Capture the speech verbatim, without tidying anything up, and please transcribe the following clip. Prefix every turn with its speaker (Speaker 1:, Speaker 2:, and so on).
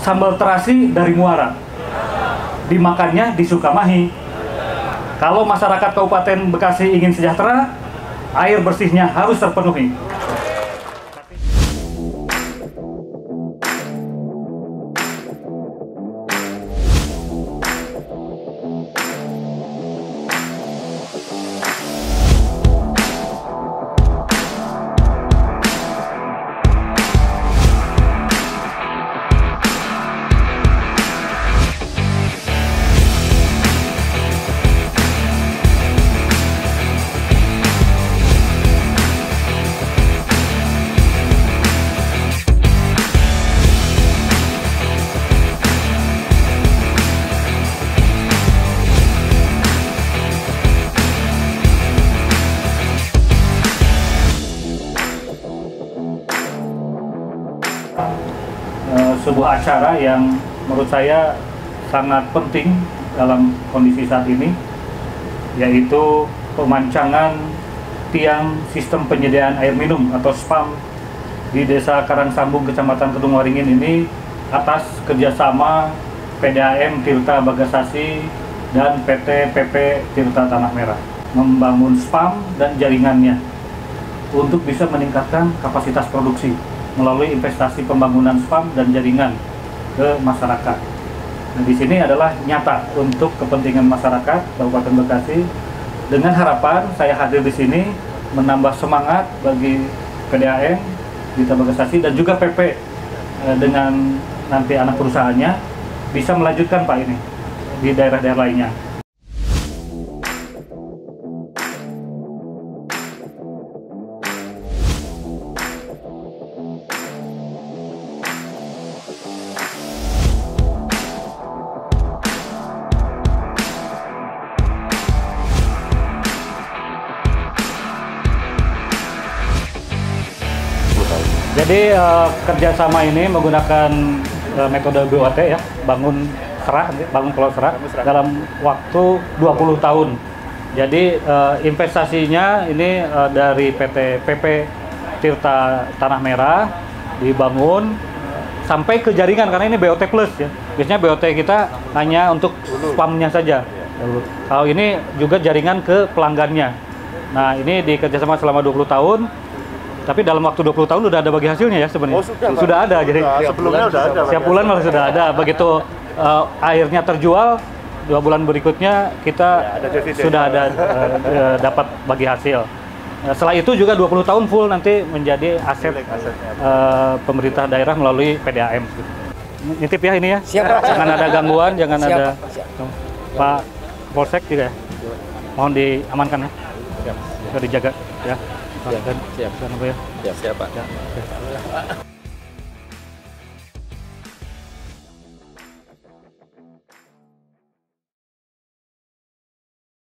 Speaker 1: sambal terasi dari Muara. Dimakannya di Sukamahi. Kalau masyarakat Kabupaten Bekasi ingin sejahtera, air bersihnya harus terpenuhi. Sebuah acara yang menurut saya sangat penting dalam kondisi saat ini, yaitu pemancangan tiang sistem penyediaan air minum atau S P A M di Desa Karangsambung, Kecamatan Kedung Waringin ini atas kerjasama P D A M Tirta Bagasasi dan P T P P Tirta Tanah Merah, membangun S P A M dan jaringannya untuk bisa meningkatkan kapasitas produksi melalui investasi pembangunan S P A M dan jaringan ke masyarakat. Nah, di sini adalah nyata untuk kepentingan masyarakat Kabupaten Bekasi. Dengan harapan saya hadir di sini menambah semangat bagi P D A M, Tirta Bagasasi dan juga P P eh, dengan nanti anak perusahaannya bisa melanjutkan Pak ini di daerah-daerah lainnya. Jadi uh, kerjasama ini menggunakan uh, metode B O T ya, bangun serak, bangun pulau serak dalam waktu dua puluh tahun. Jadi uh, investasinya ini uh, dari P T P P Tirta Tanah Merah dibangun sampai ke jaringan karena ini B O T plus ya. Biasanya B O T kita hanya untuk S P A M-nya saja. Kalau ini juga jaringan ke pelanggannya. Nah, ini dikerjasama selama dua puluh tahun. Tapi dalam waktu dua puluh tahun udah ada bagi hasilnya ya sebenarnya. Oh, sudah, sudah ada. Jadi
Speaker 2: sudah, sebelumnya sudah ada.
Speaker 1: Setiap bulan malah sudah ada. Begitu uh, airnya terjual, dua bulan berikutnya kita ya, ada sudah ada uh, dapat bagi hasil. Uh, setelah itu juga dua puluh tahun full nanti menjadi aset uh, pemerintah daerah melalui P D A M. Nitip ya ini ya.
Speaker 3: Siap, Pak.
Speaker 1: Jangan ada gangguan, jangan
Speaker 3: Siap,
Speaker 1: ada
Speaker 3: Siap.
Speaker 1: Pak Polsek juga ya. Mohon diamankan ya.
Speaker 2: Siap.
Speaker 1: Sudah dijaga ya.
Speaker 2: Siap, siap.
Speaker 1: Siap,
Speaker 2: Siap, siap, Pak.
Speaker 1: Ya.